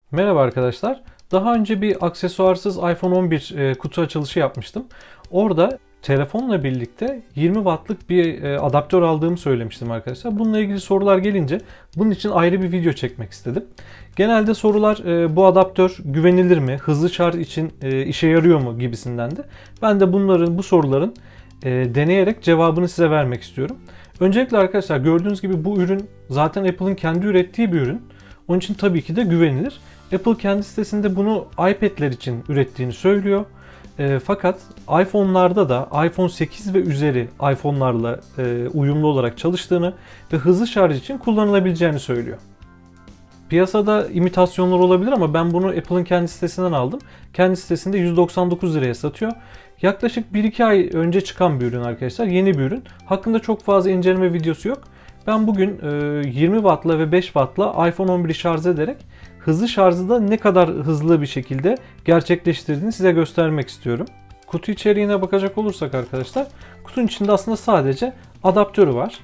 Merhaba arkadaşlar. Daha önce bir aksesuarsız iPhone 11 kutu açılışı yapmıştım. Orada telefonla birlikte 20 wattlık bir adaptör aldığımı söylemiştim arkadaşlar. Bununla ilgili sorular gelince bunun için ayrı bir video çekmek istedim. Genelde sorular bu adaptör güvenilir mi, hızlı şarj için işe yarıyor mu gibisindendi. Ben de bu soruların deneyerek cevabını size vermek istiyorum. Öncelikle arkadaşlar gördüğünüz gibi bu ürün zaten Apple'ın kendi ürettiği bir ürün. Onun için tabii ki de güvenilir. Apple kendi sitesinde bunu iPad'ler için ürettiğini söylüyor. Fakat iPhone'larda da iPhone 8 ve üzeri iPhone'larla uyumlu olarak çalıştığını ve hızlı şarj için kullanılabileceğini söylüyor. Piyasada imitasyonlar olabilir ama ben bunu Apple'ın kendi sitesinden aldım. Kendi sitesinde 199 liraya satıyor. Yaklaşık 1-2 ay önce çıkan bir ürün arkadaşlar. Yeni bir ürün. Hakkında çok fazla inceleme videosu yok. Ben bugün 20 Watt'la ve 5 Watt'la iPhone 11'i şarj ederek hızlı şarjı da ne kadar hızlı bir şekilde gerçekleştirdiğini size göstermek istiyorum. Kutu içeriğine bakacak olursak arkadaşlar, kutunun içinde aslında sadece adaptörü var.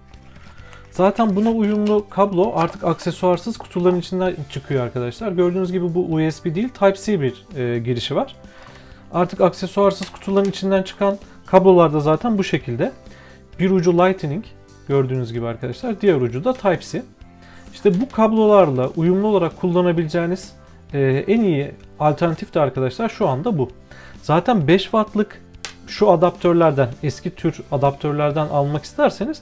Zaten buna uyumlu kablo artık aksesuarsız kutuların içinden çıkıyor arkadaşlar. Gördüğünüz gibi bu USB değil, Type-C bir girişi var. Artık aksesuarsız kutuların içinden çıkan kablolar da zaten bu şekilde. Bir ucu Lightning gördüğünüz gibi arkadaşlar, diğer ucu da Type-C. İşte bu kablolarla uyumlu olarak kullanabileceğiniz en iyi alternatif de arkadaşlar şu anda bu. Zaten 5 wattlık şu adaptörlerden, eski tür adaptörlerden almak isterseniz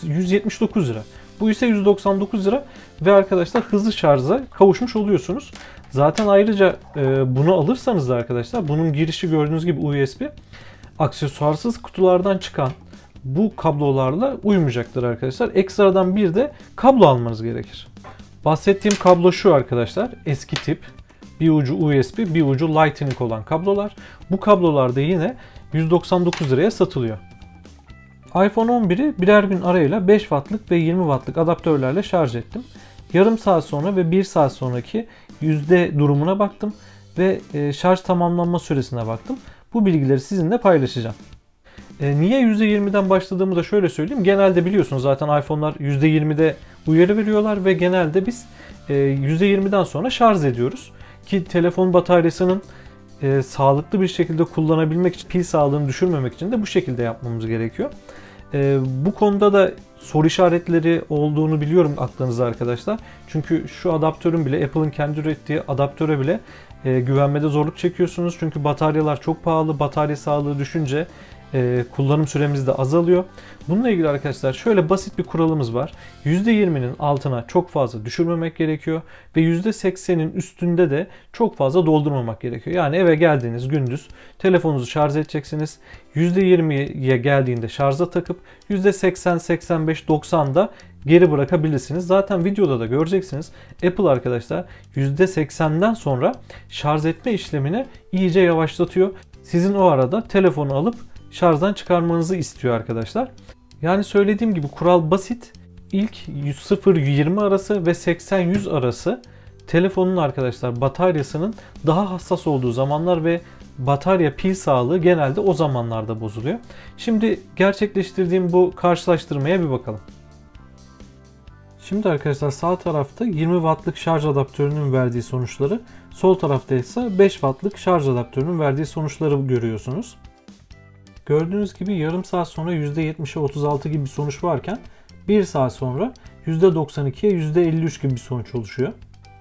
179 lira. Bu ise 199 lira ve arkadaşlar hızlı şarja kavuşmuş oluyorsunuz. Zaten ayrıca bunu alırsanız da arkadaşlar bunun girişi gördüğünüz gibi USB. Aksesuarsız kutulardan çıkan bu kablolarla uyumayacaktır arkadaşlar. Ekstradan bir de kablo almanız gerekir. Bahsettiğim kablo şu arkadaşlar. Eski tip. Bir ucu USB, bir ucu Lightning olan kablolar. Bu kablolar da yine 199 liraya satılıyor. iPhone 11'i birer gün arayla 5 wattlık ve 20 wattlık adaptörlerle şarj ettim. Yarım saat sonra ve 1 saat sonraki yüzde durumuna baktım ve şarj tamamlanma süresine baktım. Bu bilgileri sizinle paylaşacağım. Niye %20'den başladığımı da şöyle söyleyeyim. Genelde biliyorsunuz zaten iPhone'lar %20'de uyarı veriyorlar ve genelde biz %20'den sonra şarj ediyoruz. Ki telefon bataryasının sağlıklı bir şekilde kullanabilmek için, pil sağlığını düşürmemek için de bu şekilde yapmamız gerekiyor. Bu konuda da soru işaretleri olduğunu biliyorum aklınızda arkadaşlar. Çünkü şu adaptörün bile, Apple'ın kendi ürettiği adaptöre bile güvenmede zorluk çekiyorsunuz. Çünkü bataryalar çok pahalı, batarya sağlığı düşünce kullanım süremiz de azalıyor. Bununla ilgili arkadaşlar şöyle basit bir kuralımız var. %20'nin altına çok fazla düşürmemek gerekiyor ve %80'in üstünde de çok fazla doldurmamak gerekiyor. Yani eve geldiğiniz gündüz telefonunuzu şarj edeceksiniz. %20'ye geldiğinde şarja takıp %80, 85, 90'da geri bırakabilirsiniz. Zaten videoda da göreceksiniz. Apple arkadaşlar %80'den sonra şarj etme işlemini iyice yavaşlatıyor. Sizin o arada telefonu alıp şarjdan çıkarmanızı istiyor arkadaşlar. Yani söylediğim gibi kural basit. İlk 0-20 arası ve 80-100 arası telefonun arkadaşlar bataryasının daha hassas olduğu zamanlar ve batarya pil sağlığı genelde o zamanlarda bozuluyor. Şimdi gerçekleştirdiğim bu karşılaştırmaya bir bakalım. Şimdi arkadaşlar sağ tarafta 20 wattlık şarj adaptörünün verdiği sonuçları, sol tarafta ise 5 wattlık şarj adaptörünün verdiği sonuçları görüyorsunuz. Gördüğünüz gibi yarım saat sonra %70'e 36 gibi bir sonuç varken 1 saat sonra %92'ye %53 gibi bir sonuç oluşuyor.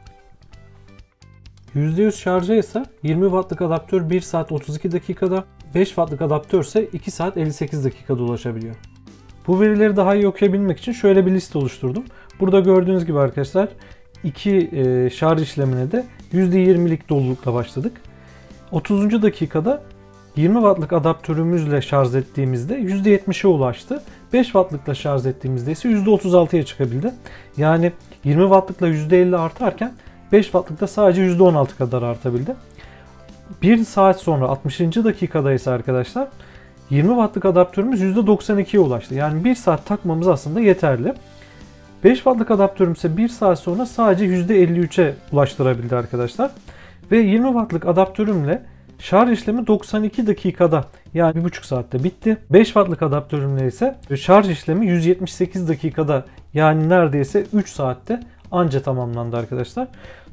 %100 şarja ise 20 wattlık adaptör 1 saat 32 dakikada, 5 wattlık adaptör ise 2 saat 58 dakikada ulaşabiliyor. Bu verileri daha iyi okuyabilmek için şöyle bir liste oluşturdum. Burada gördüğünüz gibi arkadaşlar iki şarj işlemine de %20'lik dolulukla başladık. 30. dakikada 20 wattlık adaptörümüzle şarj ettiğimizde %70'e ulaştı. 5 wattlıkla şarj ettiğimizde ise %36'ya çıkabildi. Yani 20 wattlıkla %50 artarken 5 wattlıkta sadece %16 kadar artabildi. 1 saat sonra 60. dakikada ise arkadaşlar 20 wattlık adaptörümüz %92'ye ulaştı. Yani 1 saat takmamız aslında yeterli. 5 wattlık adaptörüm ise 1 saat sonra sadece %53'e ulaştırabildi arkadaşlar. Ve 20 wattlık adaptörümle şarj işlemi 92 dakikada, yani 1,5 saatte bitti. 5 wattlık adaptörümle ise şarj işlemi 178 dakikada, yani neredeyse 3 saatte anca tamamlandı arkadaşlar.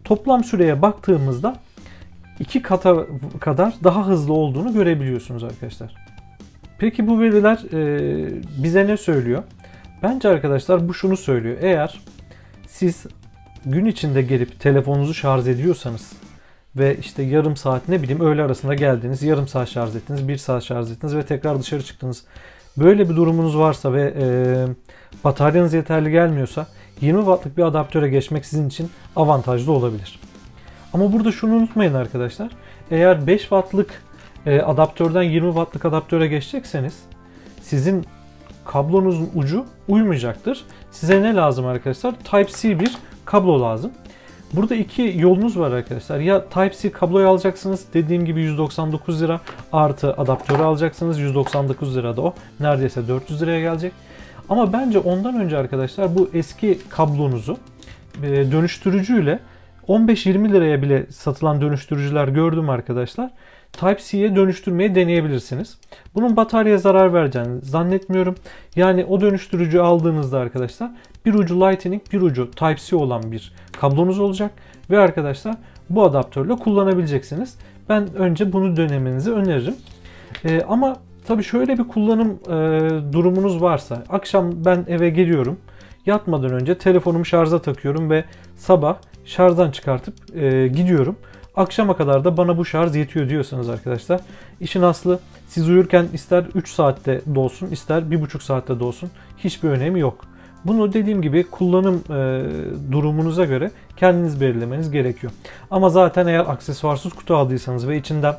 Toplam süreye baktığımızda 2 kata kadar daha hızlı olduğunu görebiliyorsunuz arkadaşlar. Peki bu veriler bize ne söylüyor? Bence arkadaşlar bu şunu söylüyor. Eğer siz gün içinde gelip telefonunuzu şarj ediyorsanız ve işte yarım saat, ne bileyim, öğle arasında geldiniz, yarım saat şarj ettiniz, 1 saat şarj ettiniz ve tekrar dışarı çıktınız. Böyle bir durumunuz varsa ve bataryanız yeterli gelmiyorsa 20 wattlık bir adaptöre geçmek sizin için avantajlı olabilir. Ama burada şunu unutmayın arkadaşlar. Eğer 5 wattlık adaptörden 20 wattlık adaptöre geçecekseniz sizin kablonuzun ucu uymayacaktır. Size ne lazım arkadaşlar? Type-C bir kablo lazım. Burada iki yolunuz var arkadaşlar. Ya Type-C kabloyu alacaksınız. Dediğim gibi 199 lira artı adaptörü alacaksınız. 199 lira da o. Neredeyse 400 liraya gelecek. Ama bence ondan önce arkadaşlar bu eski kablonuzu dönüştürücüyle 15-20 liraya bile satılan dönüştürücüler gördüm arkadaşlar. Type-C'ye dönüştürmeyi deneyebilirsiniz. Bunun bataryaya zarar vereceğini zannetmiyorum. Yani o dönüştürücü aldığınızda arkadaşlar bir ucu Lightning, bir ucu Type-C olan bir kablonuz olacak. Ve arkadaşlar bu adaptörle kullanabileceksiniz. Ben önce bunu denemenizi öneririm. Ama tabii şöyle bir kullanım durumunuz varsa, akşam ben eve geliyorum. Yatmadan önce telefonumu şarja takıyorum ve sabah şarjdan çıkartıp gidiyorum. Akşama kadar da bana bu şarj yetiyor diyorsanız arkadaşlar, işin aslı siz uyurken ister 3 saatte dolsun, ister 1,5 saatte dolsun, hiçbir önemi yok. Bunu dediğim gibi kullanım durumunuza göre kendiniz belirlemeniz gerekiyor. Ama zaten eğer aksesuarsız kutu aldıysanız ve içinden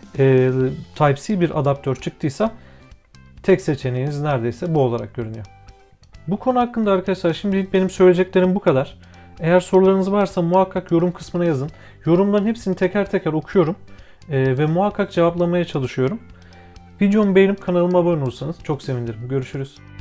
Type-C bir adaptör çıktıysa tek seçeneğiniz neredeyse bu olarak görünüyor. Bu konu hakkında arkadaşlar şimdilik benim söyleyeceklerim bu kadar. Eğer sorularınız varsa muhakkak yorum kısmına yazın. Yorumların hepsini teker teker okuyorum ve muhakkak cevaplamaya çalışıyorum. Videomu beğenip kanalıma abone olursanız çok sevinirim. Görüşürüz.